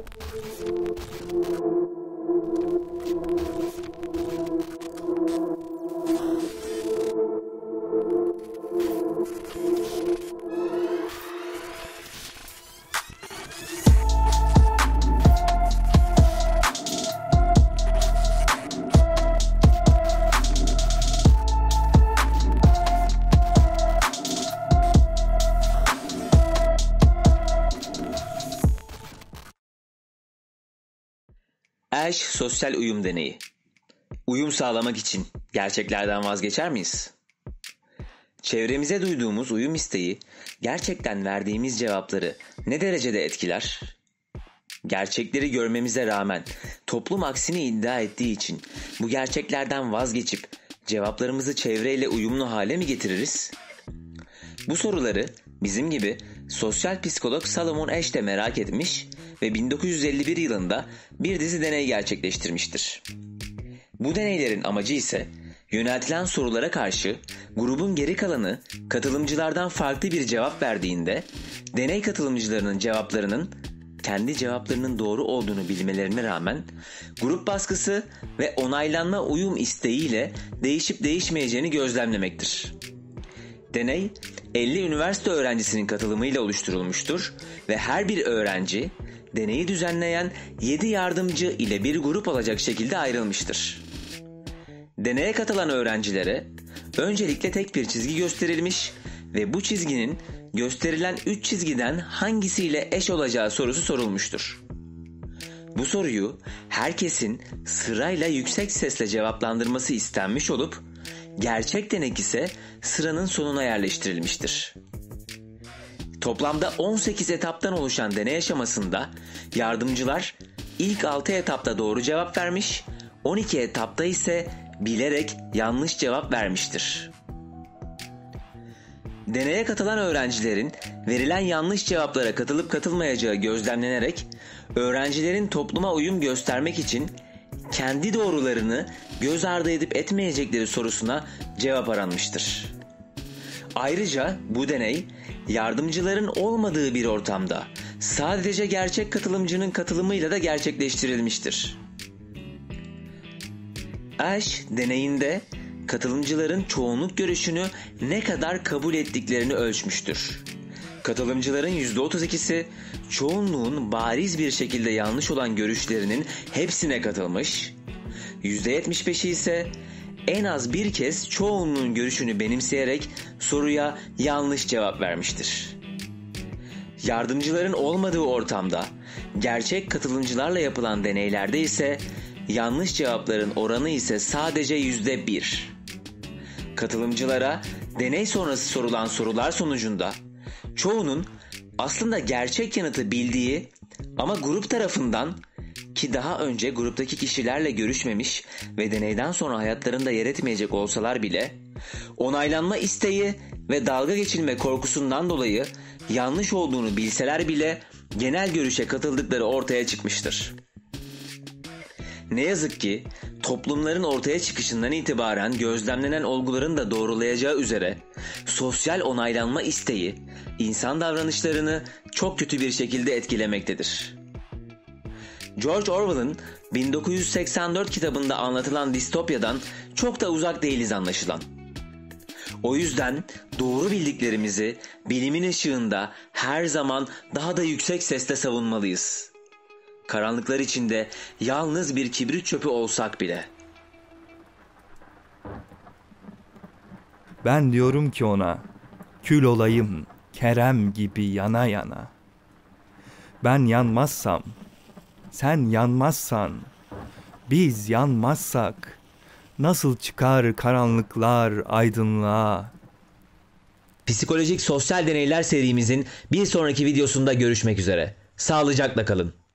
Asch sosyal uyum deneyi. Uyum sağlamak için gerçeklerden vazgeçer miyiz? Çevremize duyduğumuz uyum isteği gerçekten verdiğimiz cevapları ne derecede etkiler? Gerçekleri görmemize rağmen toplum aksini iddia ettiği için bu gerçeklerden vazgeçip cevaplarımızı çevreyle uyumlu hale mi getiririz? Bu soruları bizim gibi sosyal psikolog Solomon Asch de merak etmiş ve 1951 yılında bir dizi deney gerçekleştirmiştir. Bu deneylerin amacı ise yöneltilen sorulara karşı grubun geri kalanı katılımcılardan farklı bir cevap verdiğinde deney katılımcılarının cevaplarının kendi cevaplarının doğru olduğunu bilmelerine rağmen grup baskısı ve onaylanma uyum isteğiyle değişip değişmeyeceğini gözlemlemektir. Deney 50 üniversite öğrencisinin katılımıyla oluşturulmuştur ve her bir öğrenci deneyi düzenleyen 7 yardımcı ile bir grup olacak şekilde ayrılmıştır. Deneye katılan öğrencilere öncelikle tek bir çizgi gösterilmiş ve bu çizginin gösterilen 3 çizgiden hangisiyle eş olacağı sorusu sorulmuştur. Bu soruyu herkesin sırayla yüksek sesle cevaplandırması istenmiş olup gerçek denek ise sıranın sonuna yerleştirilmiştir. Toplamda 18 etaptan oluşan deney aşamasında yardımcılar ilk 6 etapta doğru cevap vermiş, 12 etapta ise bilerek yanlış cevap vermiştir. Deneye katılan öğrencilerin verilen yanlış cevaplara katılıp katılmayacağı gözlemlenerek öğrencilerin topluma uyum göstermek için kendi doğrularını göz ardı edip etmeyecekleri sorusuna cevap aranmıştır. Ayrıca bu deney yardımcıların olmadığı bir ortamda sadece gerçek katılımcının katılımıyla da gerçekleştirilmiştir. Asch deneyinde katılımcıların çoğunluk görüşünü ne kadar kabul ettiklerini ölçmüştür. Katılımcıların %32'si çoğunluğun bariz bir şekilde yanlış olan görüşlerinin hepsine katılmış, %75'i ise en az bir kez çoğunluğun görüşünü benimseyerek soruya yanlış cevap vermiştir. Yardımcıların olmadığı ortamda gerçek katılımcılarla yapılan deneylerde ise yanlış cevapların oranı ise sadece %1. Katılımcılara deney sonrası sorulan sorular sonucunda çoğunun aslında gerçek yanıtı bildiği ama grup tarafından ki daha önce gruptaki kişilerle görüşmemiş ve deneyden sonra hayatlarında yer etmeyecek olsalar bile onaylanma isteği ve dalga geçilme korkusundan dolayı yanlış olduğunu bilseler bile genel görüşe katıldıkları ortaya çıkmıştır. Ne yazık ki toplumların ortaya çıkışından itibaren gözlemlenen olguların da doğrulayacağı üzere sosyal onaylanma isteği insan davranışlarını çok kötü bir şekilde etkilemektedir. George Orwell'ın 1984 kitabında anlatılan distopyadan çok da uzak değiliz anlaşılan. O yüzden doğru bildiklerimizi bilimin ışığında her zaman daha da yüksek sesle savunmalıyız. Karanlıklar içinde yalnız bir kibrit çöpü olsak bile. Ben diyorum ki ona, kül olayım Kerem gibi yana yana. Ben yanmazsam, sen yanmazsan, biz yanmazsak, nasıl çıkar karanlıklar aydınlığa? Psikolojik sosyal deneyler serimizin bir sonraki videosunda görüşmek üzere. Sağlıcakla kalın.